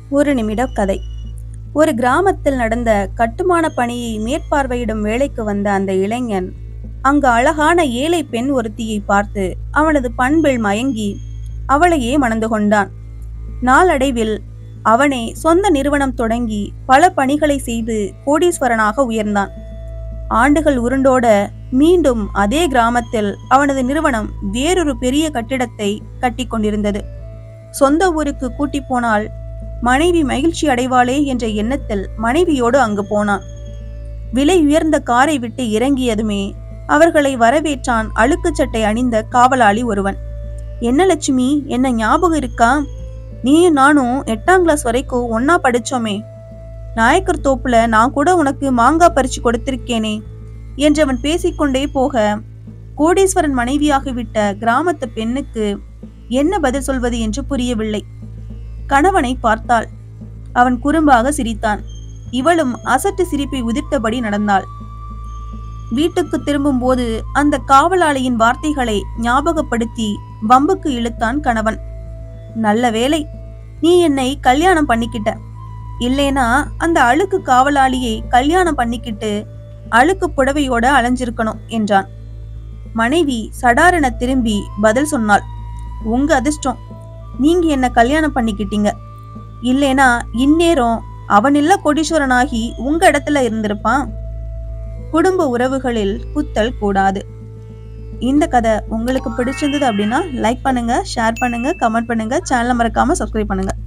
ஒரு நிமிட கதை. ஒரு கிராமத்தில் நடந்த கட்டுமான பணியை மேற்பார்வையிடும் வேலைக்கு வந்த அந்த இளைஞன் அங்கு அழகான ஏழை பெண் ஒருத்தியை பார்த்து அவனது பண்பில் மயங்கி அவளையே மணந்து கொண்டான். நாளடைவில் அவனே சொந்த நிறுவனம் தொடங்கி பல பணிகளை செய்து கோடீஸ்வரனாக உயர்ந்தான். ஆண்டுகள் உருண்டோட மீண்டும் அதே கிராமத்தில் அவனது நிறுவனம் வேறொரு பெரிய கட்டிடத்தை கட்டி கொண்டிருந்தது. சொந்த ஊருக்கு கூட்டி போனால் மனைவி மகிழ்ச்சி அடைவாளே என்ற எண்ணத்தில் மனைவியோடு அங்கு போனான். விலை உயர்ந்த காரை விட்டு இறங்கியதுமே அவர்களை வரவேற்றான் அழுக்கு சட்டை அணிந்த காவலாளி ஒருவன். என்ன லட்சுமி, என்ன ஞாபகம் இருக்கா? நீயும் நானும் 8ஆம் கிளாஸ் வரைக்கும் ஒன்னா படிச்சோமே. நாயக்கர் தோப்புல நான் கூட உனக்கு மாங்காய் பறிச்சு கொடுத்திருக்கேனே என்றவன் பேசிக்கொண்டே போக, கோடீஸ்வரன் மனைவியாகிவிட்ட கிராமத்து பெண்ணுக்கு என்ன பதில் சொல்வது என்று புரியவில்லை. கணவனை பார்த்தாள். அவன் குறும்பாக சிரித்தான். இவளும் அசட்டு சிரிப்பை உதிர்த்தபடி நடந்தாள். வீட்டுக்கு திரும்பும் போது அந்த காவலாளியின் வார்த்தைகளை ஞாபகப்படுத்தி வம்புக்கு இழுத்தான் கணவன். நல்ல வேளை நீ என்னை கல்யாணம் பண்ணிக்கிட்ட, இல்லேனா அந்த அழுக்கு காவலாளியை கல்யாணம் பண்ணிக்கிட்டு அழுக்கு புடவையோட அலைஞ்சிருக்கணும் என்றான். மனைவி சடாரென திரும்பி பதில் சொன்னாள். உங்க அதிர்ஷ்டம், நீங்க என்ன கல்யாணம் பண்ணிக்கிட்டீங்க. இல்லேனா இந்நேரம் அவனில்ல கோடீஸ்வரனாகி உங்க இடத்துல இருந்திருப்பான். குடும்ப உறவுகளில் குத்தல் கூடாது. இந்த கதை உங்களுக்கு பிடிச்சிருந்தது அப்படின்னா லைக் பண்ணுங்க, ஷேர் பண்ணுங்க, கமெண்ட் பண்ணுங்க, சேனலை மறக்காம சப்ஸ்கிரைப் பண்ணுங்க.